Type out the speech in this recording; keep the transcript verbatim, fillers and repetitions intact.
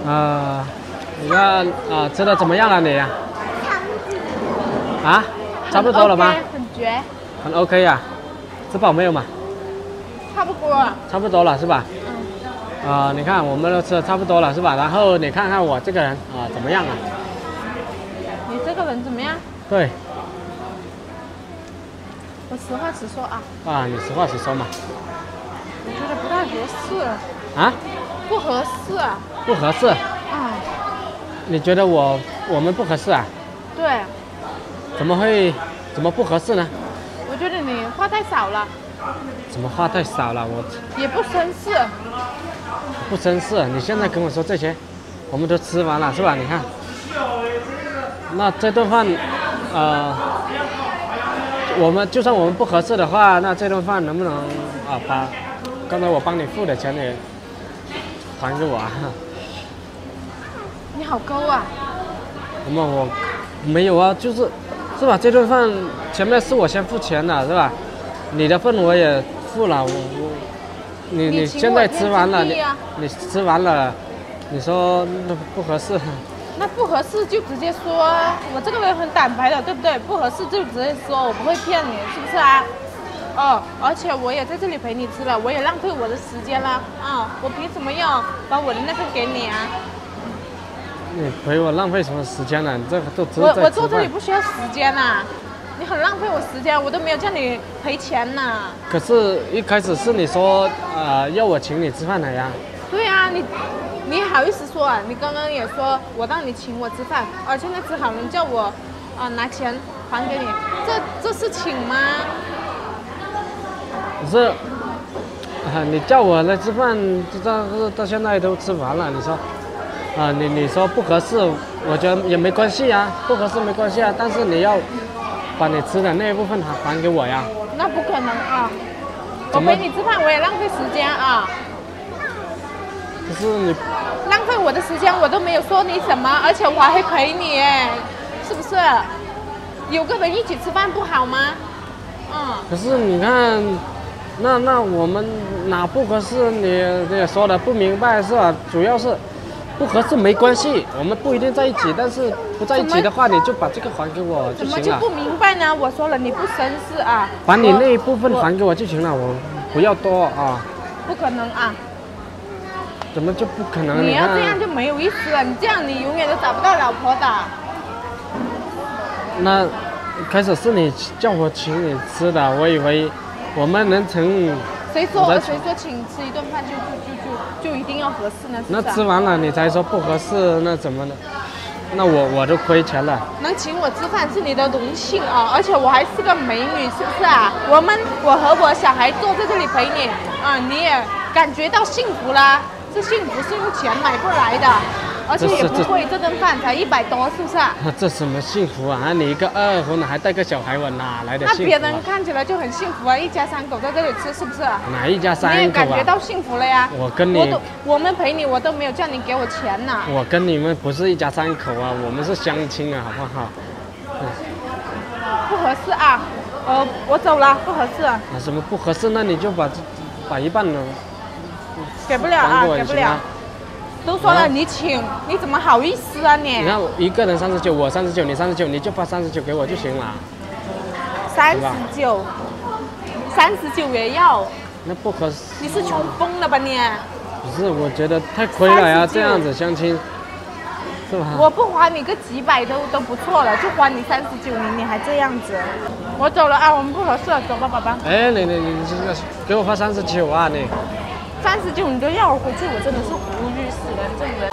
啊，你看啊，吃的怎么样了你？啊，差不多了吗？ 很绝。 很 OK 呀、啊，吃饱没有嘛？ 差不多了。 差不多了是吧？ 嗯。 啊、呃，你看我们都吃的差不多了是吧？然后你看看我这个人啊、呃，怎么样啊？ 你这个人怎么样？ 对。 我实话实说啊。 啊，你实话实说嘛。 我觉得不太合适。 啊？ 不合适。 不合适。 嗯。 你觉得我我们不合适啊？ 对。 怎么会？怎么不合适呢？ 我觉得你话太少了。 怎么话太少了？我也不绅士。 不绅士，你现在跟我说这些，我们都吃完了是吧？你看，那这顿饭，呃，我们就算我们不合适的话，那这顿饭能不能啊把刚才我帮你付的钱也还给我啊？ 你好高啊！ 那么我没有啊，就是是吧？这顿饭前面是我先付钱的是吧？你的份我也付了，我我你你现在吃完了，你你吃完了，你说那不合适？ 那不合适就直接说，我这个人很坦白的，对不对？不合适就直接说，我不会骗你，是不是啊？哦，而且我也在这里陪你吃了，我也浪费我的时间了啊、哦！我凭什么要把我的那份给你啊？ 你陪我浪费什么时间呢？你这个都只是我我在吃饭。 坐这里不需要时间呐、啊，你很浪费我时间，我都没有叫你赔钱呢。 可是，一开始是你说呃要我请你吃饭的呀。 对啊，你你好意思说啊？你刚刚也说我让你请我吃饭，而现在只好能叫我啊、呃、拿钱还给你，这这是请吗？ 可是，啊，你叫我来吃饭，到到现在都吃完了，你说，啊，你你说不合适，我觉得也没关系啊，不合适没关系啊，但是你要把你吃的那一部分还还给我呀。 那不可能啊！我陪你吃饭，我也浪费时间啊。 可是你浪费我的时间，我都没有说你什么，而且我还陪你，哎，是不是？有个人一起吃饭不好吗？嗯。 可是你看。那那我们哪不合适？你你也说的不明白是吧？主要是不合适没关系，我们不一定在一起，但是不在一起的话，你就把这个还给我就行了。 怎么就不明白呢？我说了你不绅士啊！ 把你那一部分还给我就行了，我不要多啊。 不可能啊！ 怎么就不可能？ 你要这样就没有意思了，你这样你永远都找不到老婆的。 那开始是你叫我请你吃的，我以为。我们能成？ 谁说谁说请吃一顿饭就就就就就一定要合适呢？是不是啊？ 那吃完了你才说不合适，那怎么呢？那我我就亏钱了。 能请我吃饭是你的荣幸啊，而且我还是个美女，是不是啊？我们我和我小孩坐在这里陪你啊，你也感觉到幸福啦。这幸福是用钱买不来的。而且也不贵，这顿饭才一百多，是不是、啊？ 这什么幸福啊！你一个二婚的还带个小孩，我哪来的幸福、啊？ 那别人看起来就很幸福啊，一家三口在这里吃，是不是？ 哪一家三口、啊？ 你也感觉到幸福了呀？ 我跟你， 我都我们陪你，我都没有叫你给我钱呢。 我跟你们不是一家三口啊，我们是相亲啊，好不好？ 嗯、不合适啊！呃，我走了，不合适。啊， 什么不合适？那你就把把一半呢？ 给不了啊，给不了。都说了、啊、你请，你怎么好意思啊你？ 你看一个人三十九，我三十九，你三十九，你就发三十九给我就行了。 三十九，三十九也要？ 那不合适。 你是穷疯了吧你？ 不是，我觉得太亏了呀，这样子相亲，是吧？ 我不还你个几百都都不错了，就还你三十九，你你还这样子？我走了啊，我们不合适了，走吧，宝宝。 哎，你你你这个给我发三十九啊你。 三十九你都要我回去，我真的是无语死了，这种人。